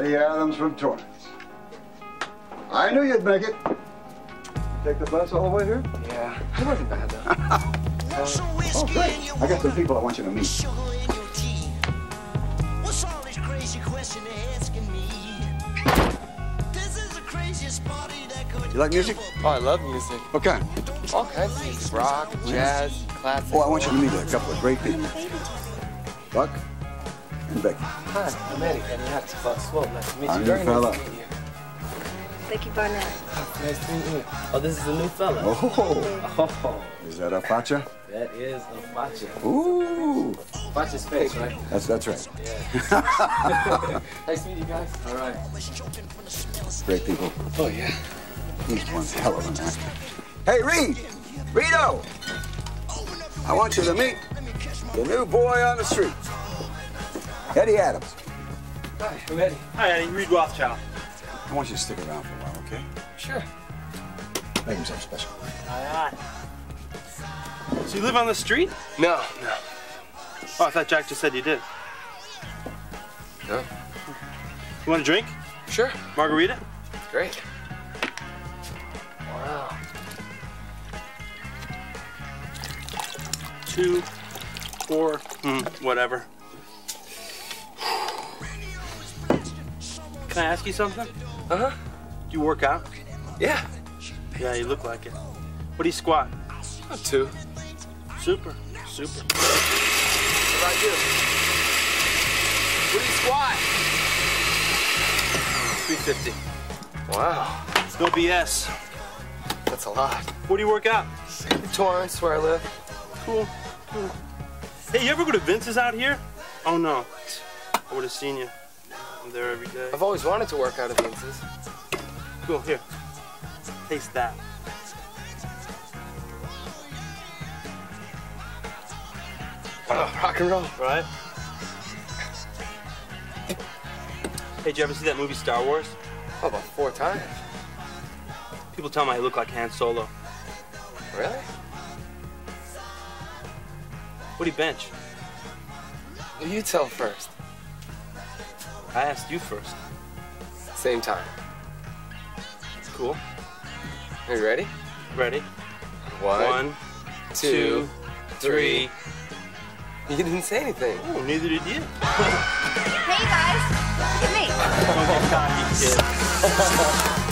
Eddie Adams from Torrance. I knew you'd make it. You take the bus all the way here? Yeah, it wasn't bad though. Oh, great. I got some people I want you to meet. What's all this crazy question they're asking me? This is the craziest party that could. You like music? Oh, I love music. What kind? All kinds of music. Rock, jazz, classic. Oh, I want you to meet a couple of great people. Buck and Becky. Hi, I'm Eddie. Eddie Adams. Buck Swope. Nice to meet Our you. new Very fella. nice to meet you. Becky Barnett. Nice to meet you. Oh, this is a new fella. Oh. Is that a facha? That is a facha. Ooh. Facha's face, right? That's right. Yeah. Nice to meet you guys. All right. Great people. Oh, yeah. He's one hell of an actor. Hey, Reed! Rito! I want you to meet the new boy on the street. Eddie Adams. Hi, I'm Eddie. Hi, Eddie. Reed Rothschild. I want you to stick around for a while, okay? Sure. Make him something special. All right. So you live on the street? No. Oh, I thought Jack just said you did. No. You want a drink? Sure. Margarita? Great. Wow. 2, 4, whatever. Can I ask you something? Uh-huh. Do you work out? Yeah. Yeah, you look like it. What do you squat? About 2. Super. What about you? What do you squat? 350. Wow. No BS. That's a lot. Where do you work out? Torrance, where I live. Cool. Hey, you ever go to Vince's out here? Oh, no. I would have seen you. I'm there every day. I've always wanted to work out at Vince's. Cool, here. Taste that. Oh, rock and roll. Right? Hey, did you ever see that movie Star Wars? Oh, about 4 times. People tell me I look like Han Solo. Really? What do you bench? Well, you tell first. I asked you first. Same time. Cool. Are you ready? Ready? 1, 2, 3. You didn't say anything. Oh, neither did you. Hey guys, look at me. Don't get cocky, kid.